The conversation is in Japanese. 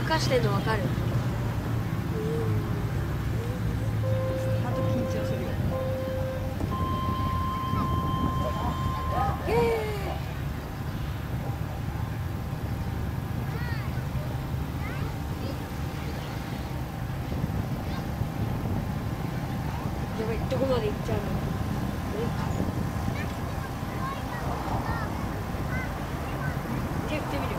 かしてんの分かる。 あと緊張するよ。 やばい、どこまで行っちゃうの。手振ってみる。